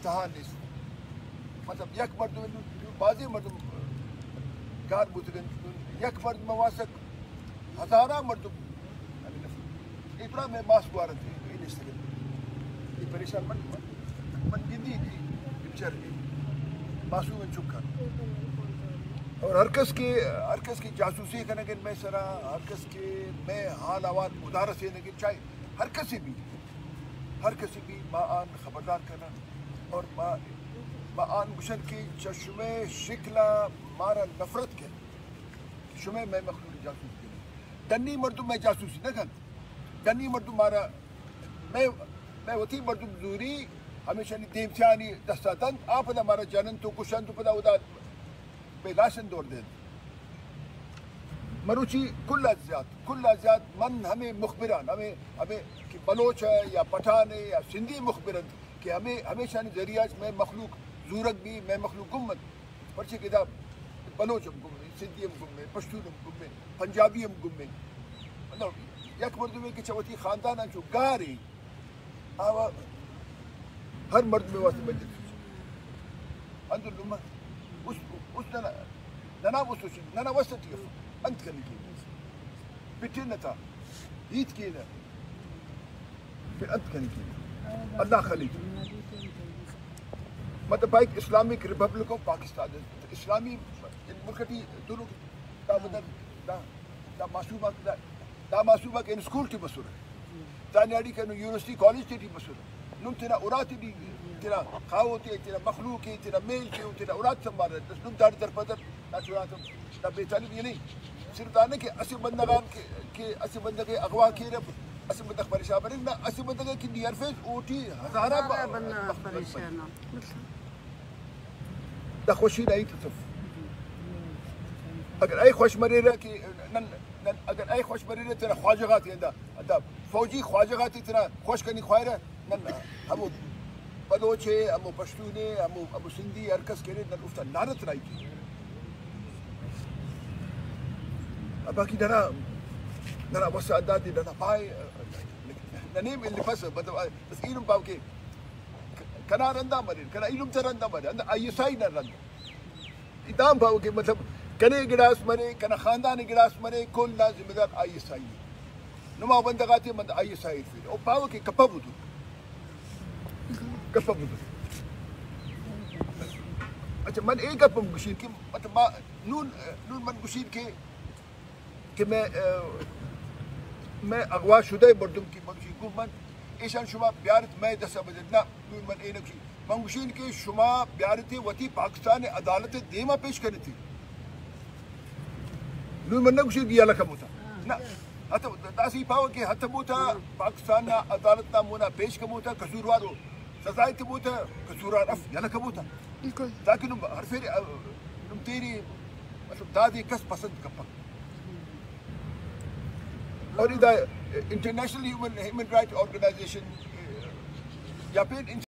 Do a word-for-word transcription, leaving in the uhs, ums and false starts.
انتہا نیست مطلب یک مردم بعضی مردم کار بودن یک مرد مواسط ہزارہ مردم اتنا میں ماس گوارت یہ نیست یہ پریشان من من جدی پکچر معصوم چکا اور ہر کس کے ہر کس کی جاسوسی کرنے کے میں سرا ہر کس کے میں حال آوات ادارہ سے کہ چاہے ہر کسی بھی ہر کسی بھی ماں آن خبردار کرنا اور ماں ماں آن گشن کی چشمے شکلہ مارا نفرت کے شمے میں مخلوق جاسوس کے دنی مردم میں جاسوسی نہ کر دنی مردم مارا میں میں وتی مردم زوری ہمیشہ نہیں دیمتیانی دستاتن آپ دا مارا جانن تو کشن تو پدا ادا بیلاشن دور دیں مروچی کل ازیاد کل ازیاد من ہمیں مخبران ہمیں ہمیں کہ بلوچ ہے یا پٹھان ہے یا سندھی مخبران کہ ہمیں ہمیشہ نہیں ذریعہ میں مخلوق زورک بھی میں مخلوق گمت پرچے کتاب بلوچ ہم گمے سندھی ہم گمے پشتون ہم گمے پنجابی ہم گمے مطلب یک مردم میں کہ چوتی خاندان جو گاری آوا ہر مرد میں واسطے بجے اندر لما اس اس ننا ننا وسوش ننا وسط يف انت كان كي بتنتا يت كينا في انت كان كي الله خليك مطلب بايك اسلامك ريبابليك اوف باكستان اسلامي الملكتي دونو دا بدل دا دا معصومه دا دا معصومه كان سكول تي مسؤول ثاني ادي كانوا يونيفرسيتي كوليج تي مسؤول نم تنا اوراتي دي تنا خاوتي تنا مخلوقي تنا ميلتي تنا اورات سمبار بس نم دار در بدر لا تراتم دا بيتالي يعني صرف دانا کہ اسی بندگان کے اسی بندگے اغوا کی رب اسی بندگ پریشان بنے نہ اسی بندگے کی نیئر فیس اوٹی ہزارہ بندہ پریشان دا خوشی نہیں تصف اگر اي خوش مريره کہ اگر اي خوش مريره ترى خواجغات يندا دا فوجي خواجغات ترى خوش کنی خواہرہ نن ہمو بلوچے ہمو پشتونے ہمو ابو سندھی ارکس کے نن افتا نارت رائی کی باقي دنا دنا وساداتي دنا باي ننيم اللي بس بس ايلم باوكي كنا رندا مرين كنا ايلم ترندا مرين عند اي ساين رندا ادام باوكي مطلب كني گلاس مري كنا خاندان گلاس مري كل لازم ذات اي ساين نما بندغاتي من اي ساين في او باوكي كبابودو كبابودو اچھا من ایک اپم گشین کی مطلب نون نون من گشین کے کہ میں میں اغوا شدہ مردم کی منگوشی کو من ایشان شما بیارت میں دسا بدلنا نون من اے نگوشی منگوشین کے شما بیارت وطی پاکستان عدالت دیما پیش کرنی تھی نون من نگوشی دیا لکم ہوتا نا حتی تاسی پاو کہ حتی موتا پاکستان عدالت نامونا پیش کم ہوتا قصوروارو سزائی تی موتا قصوروار اف یا لکم ہوتا تاکہ نم ہر فیری نم تیری مطلب دادی کس پسند کپا اور ادھا انٹرنیشنل ہیومن رائٹ آرگنائزیشن یا پھر